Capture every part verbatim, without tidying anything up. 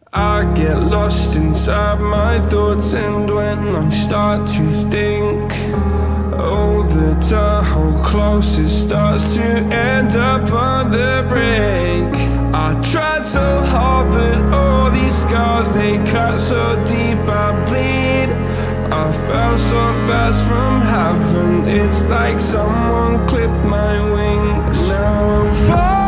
I get lost inside my thoughts, and when I start to think, oh, the door how close it starts to end up on the brink. I tried so hard, but all these scars, they cut so deep I bleed. I fell so fast from heaven, it's like someone clipped my wings. Now I'm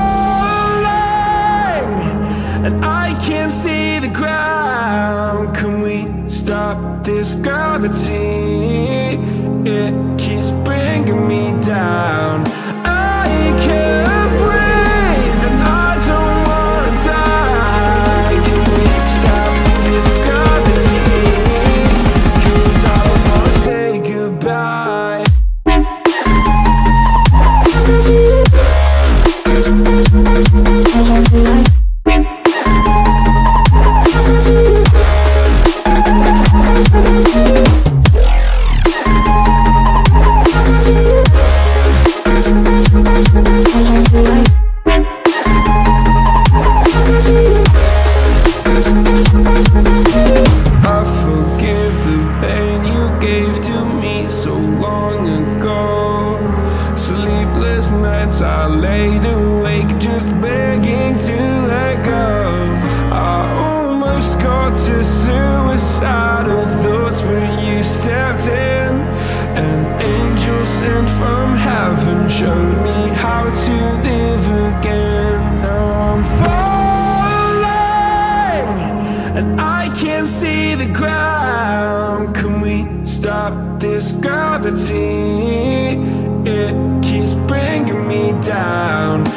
falling, and I can't see the ground. Can we stop this gravity? It keeps bringing me down. I can't breathe, and I don't wanna die. Can we stop this gravity? 'Cause I don't wanna say goodbye. I laid awake just begging to let go. I almost got to suicidal thoughts, but you stepped in. An angel sent from heaven showed me how to live again. Now I'm falling, and I can't see the ground. Can we stop this gravity? It keeps bringing me down.